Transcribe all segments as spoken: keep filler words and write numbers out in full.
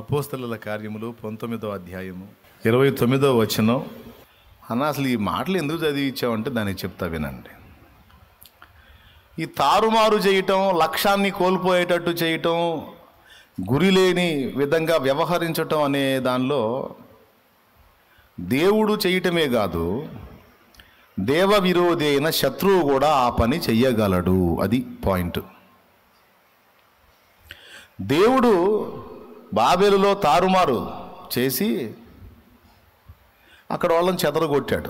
అపోస్తలుల కార్యములు పంతొమ్మిదో అధ్యాయము ఇరవై తొమ్మిదో వచనం. అన్న అసలు ఈ మాటలు ఎందుకు చదివించామంటే దానికి చెప్తా వినండి. ఈ తారుమారు చేయటం, లక్ష్యాన్ని కోల్పోయేటట్టు చేయటం, గురి లేని విధంగా వ్యవహరించటం అనే దానిలో దేవుడు చేయటమే కాదు, దేవ విరోధి అయిన శత్రువు కూడా ఆ పని చెయ్యగలడు. అది పాయింట్. దేవుడు బాబేలులో తారుమారు చేసి అక్కడ వాళ్ళని చెదరగొట్టాడు.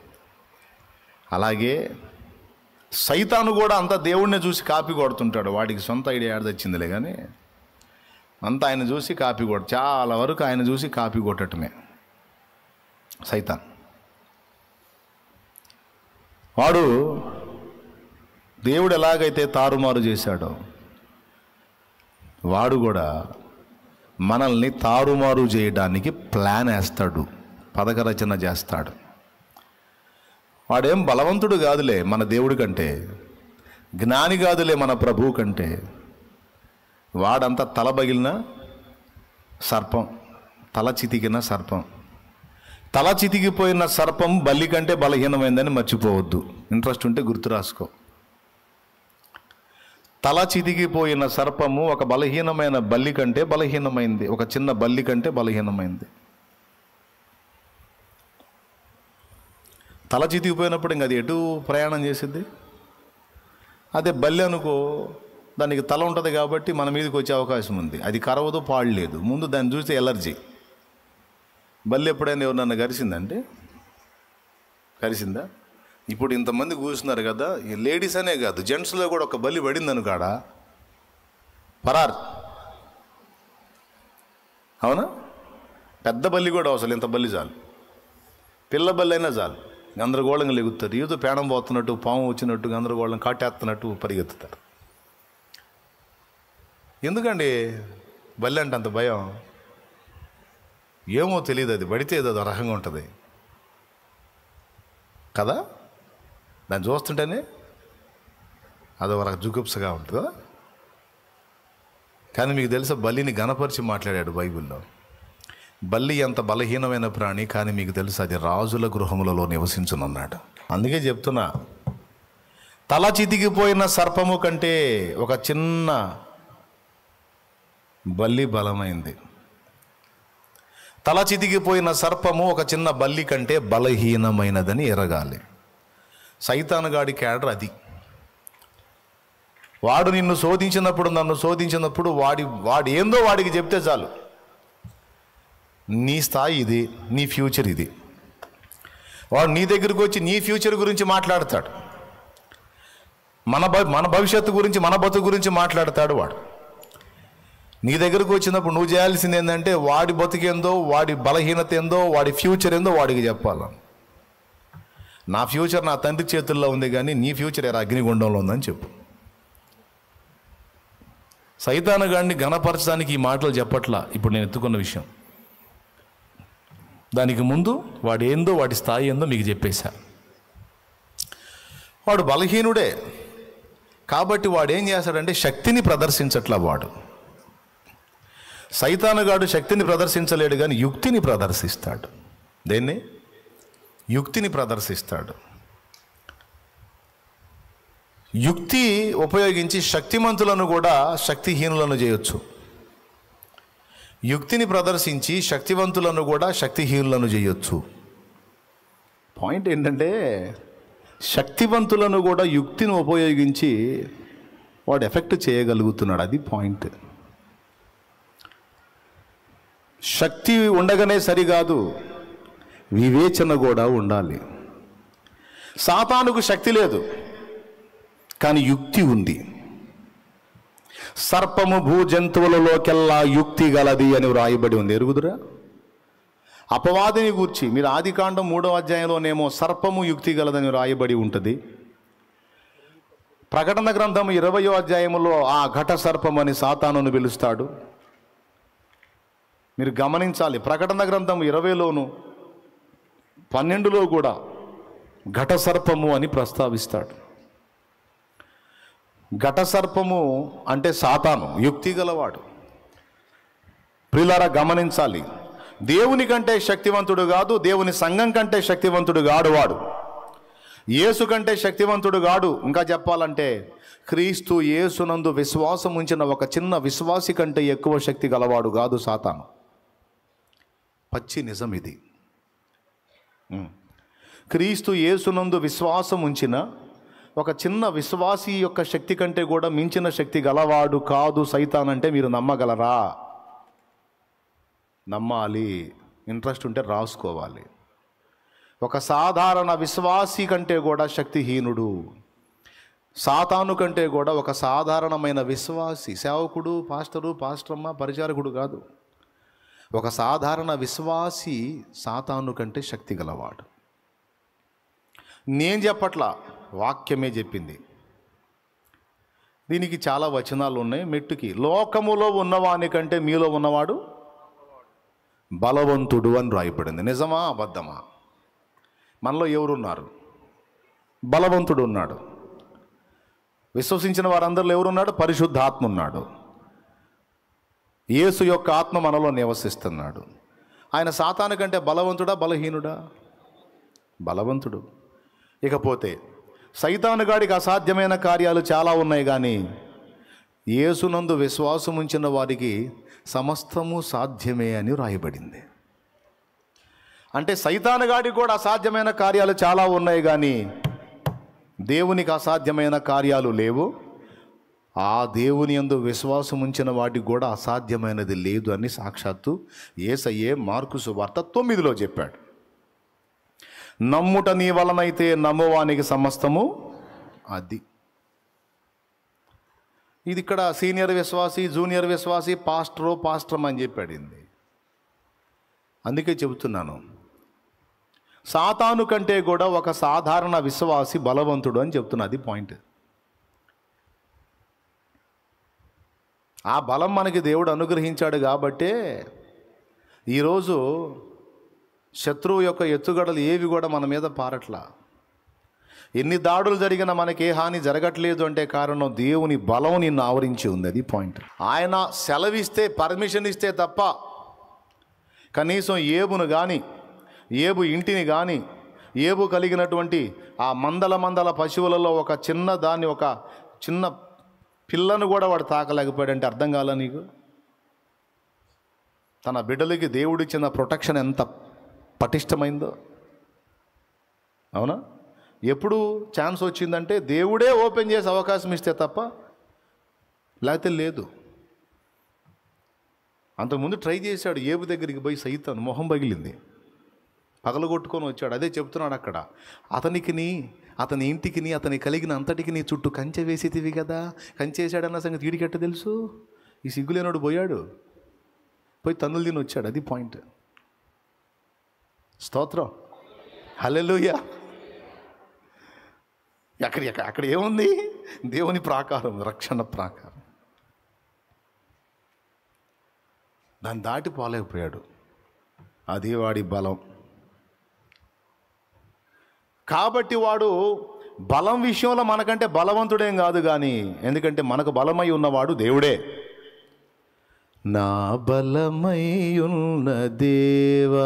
అలాగే సైతాను కూడా అంతా దేవుడిని చూసి కాపీ కొడుతుంటాడు. వాడికి సొంత ఐడియా ఏడదొచ్చిందిలే కానీ అంతా ఆయన చూసి కాపీ కొట్ట చాలా వరకు ఆయన చూసి కాపీ కొట్టటమే సైతాన్. వాడు దేవుడు ఎలాగైతే తారుమారు చేశాడో వాడు కూడా మనల్ని తారుమారు చేయడానికి ప్లాన్ వేస్తాడు, పథక రచన చేస్తాడు. వాడేం బలవంతుడు కాదులే మన దేవుడి కంటే, జ్ఞాని కాదులే మన ప్రభువు కంటే. వాడంతా తల బగిలిన సర్పం, తల చితికిన సర్పం. తల చితికిపోయిన సర్పం బల్లి కంటే బలహీనమైందని మర్చిపోవద్దు. ఇంట్రెస్ట్ ఉంటే గుర్తు రాసుకో. తల చితికిపోయిన సర్పము ఒక బలహీనమైన బల్లి కంటే బలహీనమైంది, ఒక చిన్న బల్లి కంటే బలహీనమైంది. తల చితికిపోయినప్పుడు ఇంక అది ఎటు ప్రయాణం చేసిద్ది? అదే బల్లి అనుకో, దానికి తల ఉంటుంది కాబట్టి మన మీదకి వచ్చే అవకాశం ఉంది. అది కరవదు, పాడలేదు. ముందు దాన్ని చూస్తే ఎలర్జీ. బల్లి ఎప్పుడైనా ఎవరు కరిసిందంటే కరిసిందా? ఇప్పుడు ఇంతమంది కూర్చున్నారు కదా, ఈ లేడీస్ అనే కాదు, జెంట్స్లో కూడా ఒక బల్లి పడింది అనుకాడ పరార్. అవునా? పెద్ద బల్లి కూడా అవసరం, ఇంత బల్లి చాలు. పిల్ల బల్లి అయినా చాలు, గందరగోళంగా లెగుతారు. ఏదో పేడం పోతున్నట్టు, పాము వచ్చినట్టు, గందరగోళం కాటేస్తున్నట్టు పరిగెత్తుతారు. ఎందుకండి బల్లి అంటే అంత భయం? ఏమో తెలియదు, అది పడితే ఏదో రకంగా ఉంటుంది కదా. దాన్ని చూస్తుంటేనే అదొక రక జుగుప్సగా ఉంటుంది కదా. కానీ మీకు తెలుసా, బల్లిని గణపరిచి మాట్లాడాడు బైబిల్లో. బల్లి ఎంత బలహీనమైన ప్రాణి, కానీ మీకు తెలుసా అది రాజుల గృహములలో నివసించునన్నాడు. అందుకే చెప్తున్నా, తల చితికిపోయిన సర్పము కంటే ఒక చిన్న బల్లి బలమైంది. తల చితికిపోయిన సర్పము ఒక చిన్న బల్లి కంటే బలహీనమైనదని ఎరగాలి. సైతానుగాడి క్యాడర్ అది. వాడు నిన్ను శోధించినప్పుడు, నన్ను శోధించినప్పుడు వాడి వాడు ఏందో వాడికి చెప్తే చాలు, నీ స్థాయి ఇది, నీ ఫ్యూచర్ ఇది. వాడు నీ దగ్గరికి వచ్చి నీ ఫ్యూచర్ గురించి మాట్లాడతాడు, మన మన భవిష్యత్తు గురించి, మన బతుకు గురించి మాట్లాడతాడు. వాడు నీ దగ్గరకు వచ్చినప్పుడు నువ్వు చేయాల్సింది ఏంటంటే వాడి బతుకేందో, వాడి బలహీనత ఏందో, వాడి ఫ్యూచర్ ఏందో వాడికి చెప్పాలి. నా ఫ్యూచర్ నా తండ్రి చేతుల్లో ఉంది, కానీ నీ ఫ్యూచర్ ఎరా అగ్నిగుండంలో ఉందని చెప్పు. సైతాను గాడిని ఘనపరచడానికి ఈ మాటలు చెప్పట్లా ఇప్పుడు నేను ఎత్తుకున్న విషయం. దానికి ముందు వాడు ఏందో, వాడి స్థాయి ఏందో మీకు చెప్పేశా. వాడు బలహీనుడే కాబట్టి వాడు ఏం చేస్తాడంటే శక్తిని ప్రదర్శించట్లా. వాడు సైతానుగాడు శక్తిని ప్రదర్శించలేడు, కానీ యుక్తిని ప్రదర్శిస్తాడు. దేన్ని? యుక్తిని ప్రదర్శిస్తాడు. యుక్తి ఉపయోగించి శక్తిమంతులను కూడా శక్తిహీనులను చేయొచ్చు. యుక్తిని ప్రదర్శించి శక్తివంతులను కూడా శక్తిహీనులను చేయొచ్చు. పాయింట్ ఏంటంటే శక్తివంతులను కూడా యుక్తిని ఉపయోగించి వాడు ఎఫెక్ట్ చేయగలుగుతున్నాడు. అది పాయింట్. శక్తి ఉండగానే సరికాదు, వివేచన కూడా ఉండాలి. సాతానుకు శక్తి లేదు, కానీ యుక్తి ఉంది. సర్పము భూజంతువులలోకెల్లా యుక్తి గలది అని వ్రాయబడి ఉంది. ఎరుగుదురా? అపవాదిని గూర్చి మీరు ఆది కాండం మూడో అధ్యాయంలోనేమో సర్పము యుక్తి గలదని వ్రాయబడి ఉంటుంది. ప్రకటన గ్రంథము ఇరవయో అధ్యాయములో ఆ ఘట సర్పం అని సాతానును పిలుస్తాడు. మీరు గమనించాలి, ప్రకటన గ్రంథం ఇరవైలోను పన్నెండులో కూడా ఘట సర్పము అని ప్రస్తావిస్తాడు. ఘట సర్పము అంటే సాతాను, యుక్తి గలవాడు. ప్రియులారా గమనించాలి, దేవుని కంటే శక్తివంతుడు కాదు, దేవుని సంఘం కంటే శక్తివంతుడు గాడు వాడు. యేసు కంటే శక్తివంతుడు గాడు. ఇంకా చెప్పాలంటే క్రీస్తు యేసునందు విశ్వాసం ఉంచిన ఒక చిన్న విశ్వాసి కంటే ఎక్కువ శక్తి గలవాడు కాదు సాతాను. పచ్చి నిజం ఇది. క్రీస్తు యేసునందు విశ్వాసం ఉంచిన ఒక చిన్న విశ్వాసి యొక్క శక్తి కంటే కూడా మించిన శక్తి గలవాడు కాదు సైతాన్ అంటే మీరు నమ్మగలరా? నమ్మాలి. ఇంట్రెస్ట్ ఉంటే రాసుకోవాలి. ఒక సాధారణ విశ్వాసి కంటే కూడా శక్తిహీనుడు. సాతాను కంటే కూడా ఒక సాధారణమైన విశ్వాసి, సేవకుడు, పాస్టరు, పాస్టరమ్మ, పరిచారకుడు కాదు, ఒక సాధారణ విశ్వాసి సాతాను కంటే శక్తి గలవాడు. నేను చెప్పట్లా, వాక్యమే చెప్పింది. దీనికి చాలా వచనాలు ఉన్నాయి. మెట్టుకి లోకములో ఉన్నవాని కంటే మీలో ఉన్నవాడు బలవంతుడు అని రాయబడింది. నిజమా అబద్ధమా? మనలో ఎవరున్నారు? బలవంతుడు ఉన్నాడు. విశ్వసించిన వారందరిలో ఎవరున్నాడు? పరిశుద్ధాత్మ ఉన్నాడు. యేసు యొక్క ఆత్మ మనలో నివసిస్తున్నాడు. ఆయన సాతాను కంటే బలవంతుడా బలహీనుడా? బలవంతుడు. ఇకపోతే సైతాను గాడికి అసాధ్యమైన కార్యాలు చాలా ఉన్నాయి, కానీ యేసునందు విశ్వాసం ఉంచిన వారికి సమస్తము సాధ్యమే అని రాయబడింది. అంటే సైతాను గాడికి కూడా అసాధ్యమైన కార్యాలు చాలా ఉన్నాయి, కానీ దేవునికి అసాధ్యమైన కార్యాలు లేవు. ఆ దేవుని యందు విశ్వాసం ఉంచిన వాటికి కూడా అసాధ్యమైనది లేదు అని సాక్షాత్తు యేసయ్యే మార్కు సువార్త తొమ్మిదిలో చెప్పాడు. నమ్ముట నీ వలనైతే నమ్మువానికి సమస్తము. అది ఇది ఇక్కడ సీనియర్ విశ్వాసి, జూనియర్ విశ్వాసి, పాస్టరో పాస్టర్ అని చెప్పాడింది. అందుకే చెబుతున్నాను, సాతాను కంటే కూడా ఒక సాధారణ విశ్వాసి బలవంతుడు అని చెప్తున్నా. అది పాయింట్. ఆ బలం మనకి దేవుడు అనుగ్రహించాడు కాబట్టే ఈరోజు శత్రువు యొక్క ఎత్తుగడలు ఏవి కూడా మన మీద పారట్లా. ఎన్ని దాడులు జరిగినా మనకి ఏ హాని జరగట్లేదు అంటే కారణం దేవుని బలం నిన్ను ఆవరించి ఉంది. అది పాయింట్. ఆయన సెలవిస్తే, పర్మిషన్ ఇస్తే తప్ప కనీసం ఏబును కానీ, ఏబు ఇంటిని కానీ, ఏబు కలిగినటువంటి ఆ మందల మందల పశువులలో ఒక చిన్న దాన్ని, ఒక చిన్న పిల్లను కూడా వాడు తాకలేకపోయాడంటే అర్థం కాల నీకు? తన బిడ్డలకి దేవుడిచ్చిన ప్రొటెక్షన్ ఎంత పటిష్టమైందో. అవునా? ఎప్పుడు ఛాన్స్ వచ్చిందంటే దేవుడే ఓపెన్ చేసి అవకాశం ఇస్తే తప్ప, లేకపోతే లేదు. అంతకుముందు ట్రై చేశాడు. ఏబు దగ్గరికి పోయి సైతాను మొహం పగిలింది, పగలగొట్టుకొని వచ్చాడు. అదే చెప్తున్నాడు అక్కడ, అతనికిని, అతని ఇంటికిని, అతని కలిగిన అంతటికి నీ చుట్టూ కంచె వేసేటివి కదా. కంచె వేసాడన్న సంగతి వీడికెట్ట తెలుసు? ఈ సిగ్గులేనోడు పోయాడు, పోయి తన్నులు తిని వచ్చాడు. అది పాయింట్. స్తోత్రం, హల్లెలూయా. అక్కడ అక్కడ ఏముంది? దేవుని ప్రాకారం, రక్షణ ప్రాకారం. దాన్ని దాటి పోలేకపోయాడు. అది వాడి బలం. కాబట్టి వాడు బలం విషయంలో మనకంటే బలవంతుడేం కాదు, కానీ ఎందుకంటే మనకు బలమై ఉన్నవాడు దేవుడే. నా బలమై ఉన్న దేవా,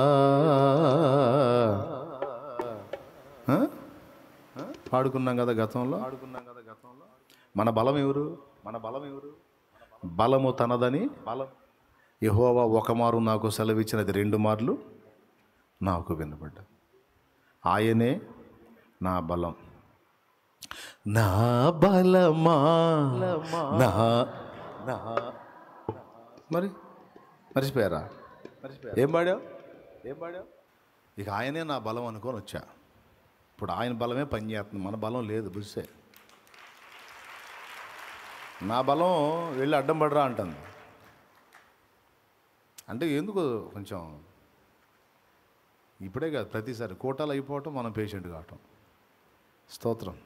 పాడుకున్నాం కదా గతంలో. పాడుకున్నాం కదా గతంలో మన బలం ఎవరు? మన బలం ఎవరు? బలము తనదని బలం యెహోవా ఒక మారు నాకు సెలవిచ్చినది, రెండు మార్లు నాకు వినబడ్డా. ఆయనే నా బలం. నా బలమా నా నా మరి మర్చిపోయారా? మర్చిపోయారు. ఏం పాడావు? ఏం పాడావు? ఇక ఆయనే నా బలం అనుకొని వచ్చా. ఇప్పుడు ఆయన బలమే పనిచేస్తుంది, మన బలం లేదు. బుస్సే నా బలం వెళ్ళి అడ్డం పడరా అంటుంది. అంటే ఎందుకు కొంచెం ఇప్పుడే కాదు, ప్రతిసారి కోటాలు అయిపోవటం, మనం పేషెంట్ కావటం. స్తోత్రం.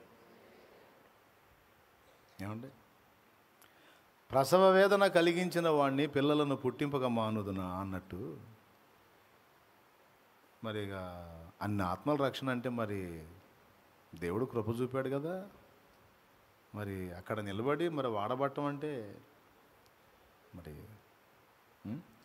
ఏమండి? ప్రసవ వేదన కలిగించిన వాడిని పిల్లలను పుట్టింపక మానుదునా అన్నట్టు, మరి ఇక అన్ని ఆత్మల రక్షణ అంటే మరి దేవుడు కృప చూపాడు కదా. మరి అక్కడ నిలబడి మరి వాడబట్టం అంటే మరి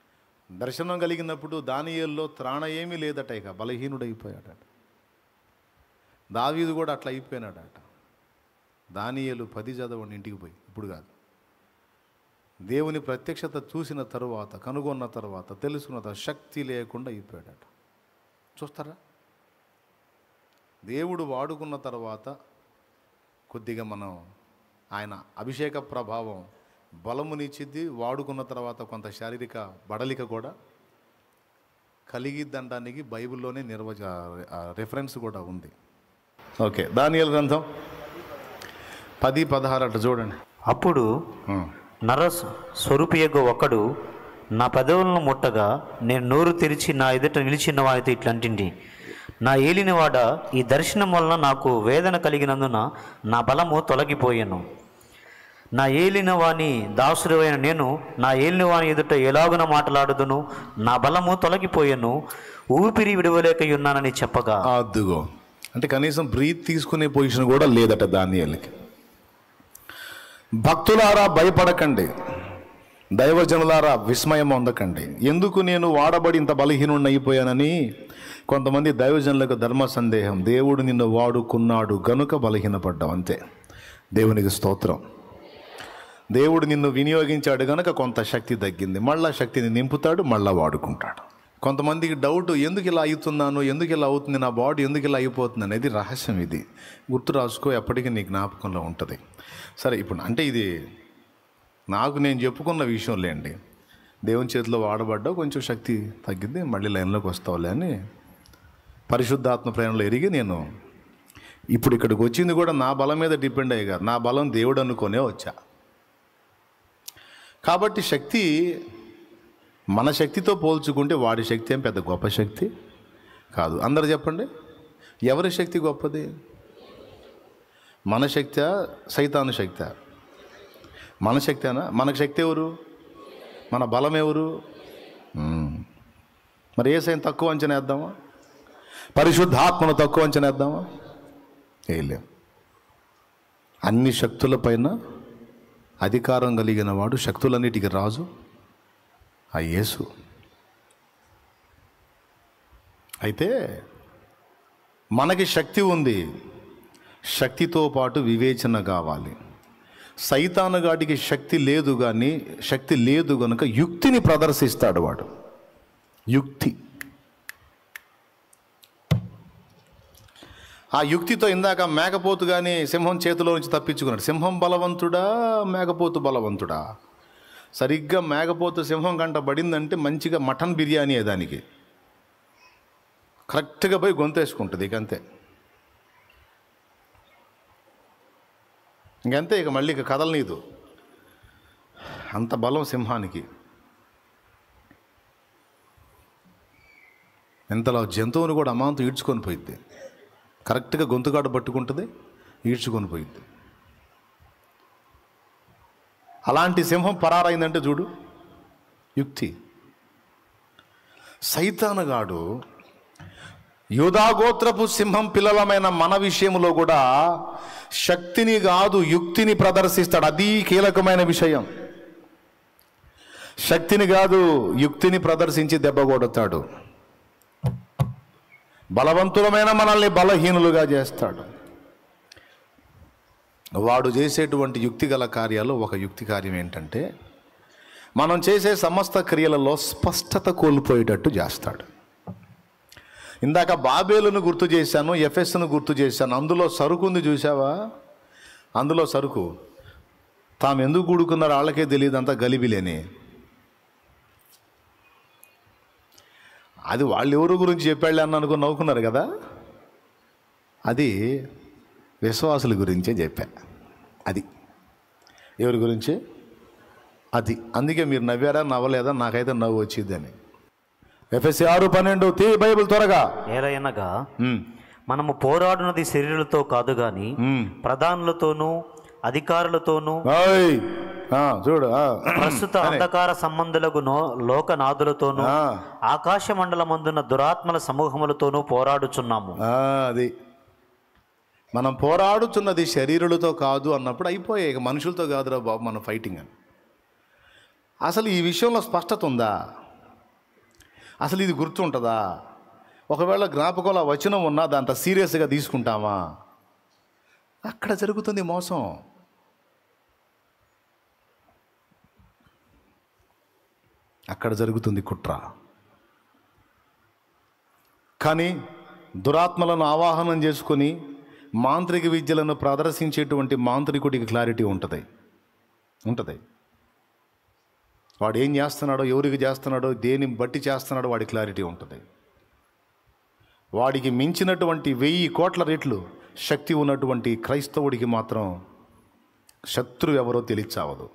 దర్శనం కలిగినప్పుడు దానియేలులో త్రాణ ఏమీ లేదట, ఇక బలహీనుడైపోయాడట. దావీదు కూడా అట్లా అయిపోయినాడట. దానియేలు పది చదవండి ఇంటికి పోయి, ఇప్పుడు కాదు. దేవుని ప్రత్యక్షత చూసిన తరువాత, కనుగొన్న తర్వాత, తెలుసుకున్న తర్వాత శక్తి లేకుండా అయిపోయాడట. చూస్తారా, దేవుడు వాడుకున్న తర్వాత కొద్దిగా మనం ఆయన అభిషేక ప్రభావం బలమునిచ్చిద్ది, వాడుకున్న తర్వాత కొంత శారీరక బడలిక కూడా కలిగిద్దంటానికి బైబిల్లోనే నిర్వచ రెఫరెన్స్ కూడా ఉంది. ఓకే, దానియేలు గ్రంథం పది పదహారు అట్లా చూడండి. అప్పుడు నర స్వరూపియగు ఒకడు నా పెదవులను ముట్టగా నేను నోరు తెరిచి నా ఎదుట నిలిచిన వారితో ఇట్లాంటింది, నా ఏలినవాడ, ఈ దర్శనం వలన నాకు వేదన కలిగినందున నా బలము తొలగిపోయాను. నా ఏలిన వాని దాసుడైన నేను నా ఏలిన వాని ఎదుట ఎలాగున మాట్లాడుదును, నా బలము తొలగిపోయాను, ఊపిరి విడవలేక ఉన్నానని చెప్పగా. అద్దుగో, అంటే కనీసం బ్రీత్ తీసుకునే పొజిషన్ కూడా లేదట దానియేలుకి. భక్తులారా భయపడకండి, దైవజనులారా విస్మయం పొందకండి. ఎందుకు నేను వాడబడి ఇంత బలహీనుడిని అయిపోయానని కొంతమంది దైవజనులకు ధర్మ సందేహం. దేవుడు నిన్ను వాడుకున్నాడు గనుక బలహీనపడ్డావు, అంతే. దేవునికి స్తోత్రం. దేవుడు నిన్ను వినియోగించాడు కనుక కొంత శక్తి తగ్గింది, మళ్ళా శక్తిని నింపుతాడు, మళ్ళా వాడుకుంటాడు. కొంతమందికి డౌట్, ఎందుకు ఇలా అవుతున్నాను, ఎందుకు ఇలా అవుతుంది, నా బాడీ ఎందుకు ఇలా అయిపోతుంది అనేది రహస్యం. ఇది గుర్తు రాసుకో, ఎప్పటికీ నీ జ్ఞాపకంలో ఉంటుంది. సరే, ఇప్పుడు అంటే ఇది నాకు నేను చెప్పుకున్న విషయం లేండి. దేవుని చేతిలో వాడబడ్డావు, కొంచెం శక్తి తగ్గింది, మళ్ళీ లైన్లోకి వస్తావులే అని పరిశుద్ధాత్మ ప్రేరణలో ఎరిగి నేను ఇప్పుడు ఇక్కడికి వచ్చింది కూడా నా బలం మీద డిపెండ్ అయ్యి కాదు, నా బలం దేవుడు అనుకునే వచ్చా. కాబట్టి శక్తి మన శక్తితో పోల్చుకుంటే వాడి శక్తి ఏం పెద్ద గొప్ప శక్తి కాదు. అందరూ చెప్పండి, ఎవరి శక్తి గొప్పది? మన శక్తి, సైతాను శక్తి? మన శక్తేనా? మనకు శక్తి ఎవరు? మన బలం ఎవరు? మరి ఏ సైన్ తక్కువ అంచనా వేద్దామా? పరిశుద్ధాత్మను తక్కువ అంచనా వేద్దామా? వేయలేం. అన్ని శక్తులపైన అధికారం కలిగిన వాడు, శక్తులన్నిటికీ రాజు ఆ యేసు. అయితే మనకి శక్తి ఉంది, శక్తితో పాటు వివేచన కావాలి. సైతానుగాడికి శక్తి లేదు, కానీ శక్తి లేదు కనుక యుక్తిని ప్రదర్శిస్తాడు వాడు. యుక్తి. ఆ యుక్తితో ఇందాక మేకపోతు కానీ సింహం చేతిలో నుంచి తప్పించుకున్నాడు. సింహం బలవంతుడా, మేకపోతు బలవంతుడా? సరిగ్గా మేకపోతు సింహం గంట పడిందంటే మంచిగా మటన్ బిర్యానీ దానికి కరెక్ట్గా పోయి గొంతేసుకుంటుంది. ఇక అంతే, ఇంకంతే, ఇక మళ్ళీ ఇక కదలనీదు. అంత బలం సింహానికి. ఎంతలో జంతువుని కూడా అమాంతం ఈడ్చుకొని పోయిద్ది, కరెక్ట్గా గొంతుగాడు పట్టుకుంటుంది, ఈడ్చుకొని పోయిద్ది. అలాంటి సింహం పరారైందంటే చూడు, యుక్తి. సైతానుగాడు యూదాగోత్రపు సింహం పిల్లలమైన మన విషయంలో కూడా శక్తిని కాదు యుక్తిని ప్రదర్శిస్తాడు. అది కీలకమైన విషయం. శక్తిని కాదు యుక్తిని ప్రదర్శించి దెబ్బ కొడతాడు. బలవంతులమైన మనల్ని బలహీనులుగా చేస్తాడు. వాడు చేసేటువంటి యుక్తి గల కార్యాలు ఒక యుక్తి కార్యం ఏంటంటే, మనం చేసే సమస్త క్రియలలో స్పష్టత కోల్పోయేటట్టు చేస్తాడు. ఇందాక బాబేలును గుర్తు చేశాను, ఎఫెస్ను గుర్తు చేశాను. అందులో సరుకు ఉంది, చూసావా? అందులో సరుకు తాము ఎందుకు కూడుకున్నారో వాళ్ళకే తెలియదు, అంతా గలిబిలేని. అది వాళ్ళు ఎవరు గురించి చెప్పాళ్ళే అని అనుకుని నవ్వుకున్నారు కదా, అది విశ్వాసుల గురించే చెప్పా. అది ఎవరి గురించి? అది. అందుకే మీరు నవ్వారా నవ్వలేదా? నాకైతే నవ్వు వచ్చిందని. ఎఫెసీ ఆరు పన్నెండు తీ బైబిల్ త్వరగా. ఏలయనగా మనము పోరాడునది శరీరులతో కాదు గాని ప్రధానులతోనూ అధికారులతోనూ చూడు ప్రస్తుత అంధకార సంబంధులకు లోకనాథులతోనూ ఆకాశ మండలమందున్న దురాత్మల సమూహములతోనూ పోరాడుచున్నాము. అది మనం పోరాడుతున్నది శరీరులతో కాదు అన్నప్పుడు అయిపోయాయి. ఇక మనుషులతో కాదురా బాబు మన ఫైటింగ్ అని. అసలు ఈ విషయంలో స్పష్టత ఉందా? అసలు ఇది గుర్తుంటుందా? ఒకవేళ జ్ఞాపకంలో వచనం ఉన్నా దాంత సీరియస్గా తీసుకుంటామా? అక్కడ జరుగుతుంది మోసం. అక్కడ జరుగుతుంది కుట్ర. కానీ దురాత్మలను ఆవాహనం చేసుకొని మాంత్రిక విద్యలను ప్రదర్శించేటువంటి మాంత్రికుడికి క్లారిటీ ఉంటుంది ఉంటుంది వాడు ఏం చేస్తున్నాడో, ఎవరికి చేస్తున్నాడో, దేని బట్టి చేస్తున్నాడో వాడి క్లారిటీ ఉంటుంది. వాడికి మించినటువంటి వెయ్యి కోట్ల రెట్లు శక్తి ఉన్నటువంటి క్రైస్తవుడికి మాత్రం శత్రువు ఎవరో తెలియచావదు.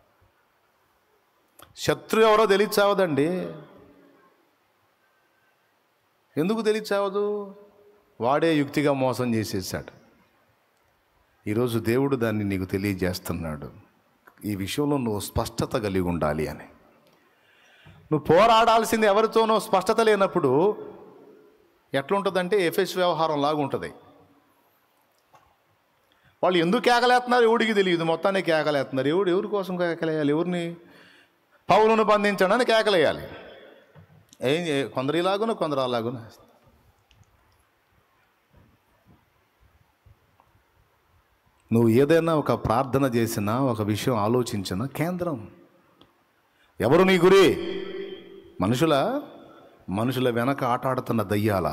శత్రువు ఎవరో తెలియచావదండి. ఎందుకు తెలియచావదు? వాడే యుక్తిగా మోసం చేసేసాడు. ఈరోజు దేవుడు దాన్ని నీకు తెలియజేస్తున్నాడు. ఈ విషయంలో నువ్వు స్పష్టత కలిగి ఉండాలి అని. నువ్వు పోరాడాల్సింది ఎవరితోనో స్పష్టత లేనప్పుడు ఎట్లుంటుందంటే ఎఫెస్ వ్యవహారం లాగా ఉంటుంది. వాళ్ళు ఎందుకు కేకలేస్తున్నారు ఎవడికి తెలియదు, మొత్తాన్ని కేకలేస్తున్నారు. ఎవడు ఎవరి కోసం కేకలేయాలి? ఎవరిని? పౌలును బంధించడానికి కేకలేయాలి. ఏం కొందరు ఇలాగున కొందరు అలాగున. నువ్వు ఏదైనా ఒక ప్రార్థన చేసినా, ఒక విషయం ఆలోచించినా కేంద్రం ఎవరు? నీ గురి మనుషుల మనుషుల వెనక ఆటాడుతున్న దయ్యాల.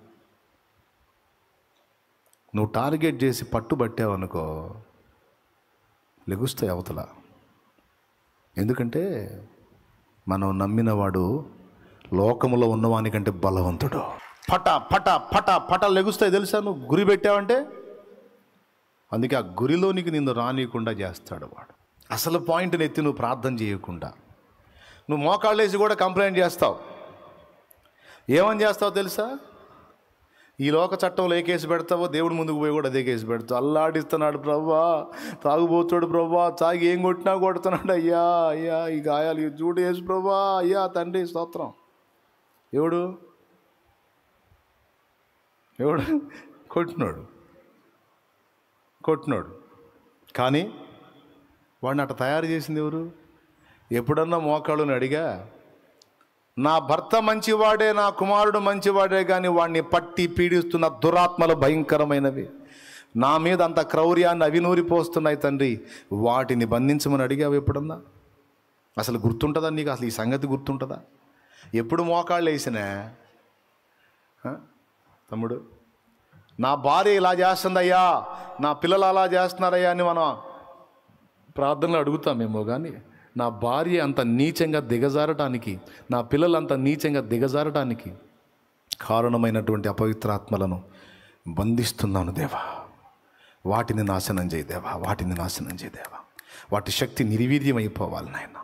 నువ్వు టార్గెట్ చేసి పట్టుబట్టావనుకో లెగుస్తాయి అవతల. ఎందుకంటే మనం నమ్మినవాడు లోకములో ఉన్నవానికంటే బలవంతుడు. పట పట పట పట లెగుస్తాయి తెలుసా నువ్వు గురి పెట్టావంటే. అందుకే ఆ గురిలోనికి నిన్ను రానియకుండా చేస్తాడు వాడు. అసలు పాయింట్ని ఎత్తి నువ్వు ప్రార్థన చేయకుండా నువ్వు మోకాళ్ళేసి కూడా కంప్లైంట్ చేస్తావు. ఏమని చేస్తావు తెలుసా? ఈ లోక చట్టంలో ఏ కేసు పెడతావో దేవుడి ముందుకు పోయి కూడా అదే కేసు పెడతావు. అల్లాడిస్తున్నాడు ప్రవ్వా, తాగుబోతాడు ప్రవ్వా, తాగి ఏం కొట్టినా కొడుతున్నాడు. అయ్యా అయ్యా ఈ గాయాలు చూడు వేసు ప్రవ్వా, అయ్యా తండ్రి స్తోత్రం. ఎవడు ఎవడు కొట్టినాడు కొట్టినాడు కానీ వాడిని అట్లా తయారు చేసింది ఎవరు? ఎప్పుడన్నా మోకాళ్ళని అడిగా, నా భర్త మంచివాడే, నా కుమారుడు మంచివాడే, కానీ వాడిని పట్టి పీడిస్తున్న దురాత్మలు భయంకరమైనవి, నా మీద అంత క్రౌర్యాన్ని అవినూరిపోస్తున్నాయి తండ్రి, వాటిని బంధించమని అడిగావు ఎప్పుడన్నా? అసలు గుర్తుంటుందా నీకు? అసలు ఈ సంగతి గుర్తుంటుందా? ఎప్పుడు మోకాళ్ళు వేసినా తమ్ముడు నా భార్య ఇలా చేస్తుందయ్యా, నా పిల్లలు అలా చేస్తున్నారయ్యా అని మనం ప్రార్థనలు అడుగుతామేమో, కానీ నా భార్య అంత నీచంగా దిగజారటానికి, నా పిల్లలు అంత నీచంగా దిగజారటానికి కారణమైనటువంటి అపవిత్రాత్మలను బంధిస్తున్నాను దేవా, వాటిని నాశనం చేయి దేవా, వాటిని నాశనం చేయి దేవా, వాటి శక్తి నిర్వీర్యం అయిపోవాలి నాయన.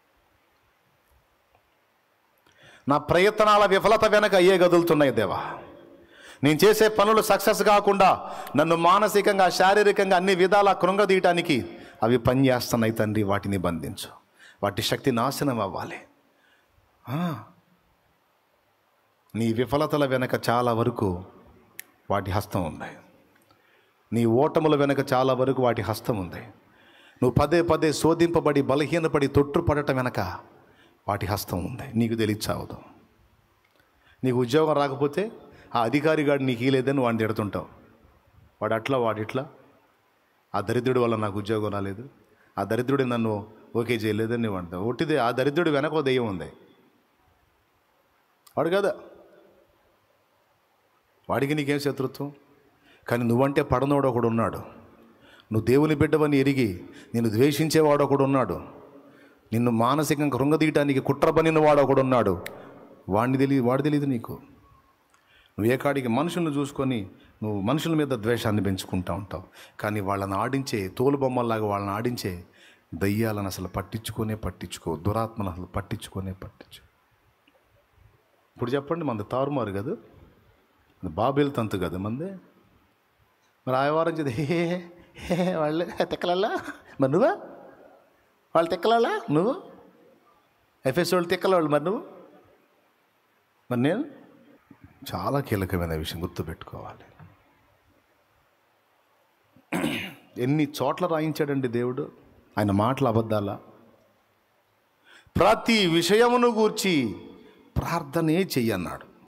నా ప్రయత్నాల విఫలత వెనక అయ్యే గదులుతున్నాయి దేవా. నేను చేసే పనులు సక్సెస్ కాకుండా నన్ను మానసికంగా, శారీరకంగా అన్ని విధాల కృంగదీయటానికి అవి పనిచేస్తున్నాయి తండ్రి, వాటిని బంధించు, వాటి శక్తి నాశనం అవ్వాలి. నీ విఫలతల వెనక చాలా వరకు వాటి హస్తం ఉంది. నీ ఓటముల వెనక చాలా వరకు వాటి హస్తం ఉంది. నువ్వు పదే పదే శోధింపబడి బలహీనపడి తొట్టుపడటం వెనక వాటి హస్తం ఉంది. నీకు తెలియచావదు. నీకు ఉద్యోగం రాకపోతే ఆ అధికారి గాడు నీకు ఇలేదని వాడిని తిడుతుంటావు. వాడు అట్లా వాడు ఇట్లా, ఆ దరిద్రుడి వల్ల నాకు ఉద్యోగం రాలేదు, ఆ దరిద్రుడి నన్ను ఓకే చేయలేదని నువ్వు అంటావు. ఒట్టిదే ఆ దరిద్రుడి వెనక ఓ దెయ్యం ఉంది. వాడు కదా, వాడికి నీకేం శత్రుత్వం? కానీ నువ్వంటే పడనోడు ఒకడు ఉన్నాడు. నువ్వు దేవుని బిడ్డవని ఎరిగి నిన్ను ద్వేషించేవాడు ఒకడు ఉన్నాడు. నిన్ను మానసికంగా కృంగదీయటానికి కుట్ర పనిన వాడు ఒకడు ఉన్నాడు. వాడిని తెలియదు, వాడు తెలియదు నీకు. నువ్వు ఏ కాడికి మనుషులను చూసుకొని నువ్వు మనుషుల మీద ద్వేషాన్ని పెంచుకుంటూ ఉంటావు. కానీ వాళ్ళని ఆడించే తోలుబొమ్మల్లాగా వాళ్ళని ఆడించే దయ్యాలను అసలు పట్టించుకొనే పట్టించుకో, దురాత్మను అసలు పట్టించుకొనే పట్టించు. ఇప్పుడు చెప్పండి, మంది తారుమారు కదా, బాబేలు తంతు కదా మంది. మరి ఆయవారం చది హే వాళ్ళు తెక్కలల్లా, మరి నువ్వా వాళ్ళు తెక్కలల్లా, నువ్వు ఎఫ్ఎస్ వాళ్ళు తెక్కల మరి నువ్వు, మరి నేను. చాలా కీలకమైన విషయం గుర్తుపెట్టుకోవాలి. ఎన్ని చోట్ల రాయించాడండి దేవుడు ఆయన మాటలు అబద్ధాలా? ప్రతి విషయమును గూర్చి ప్రార్థనే చెయ్యన్నాడు.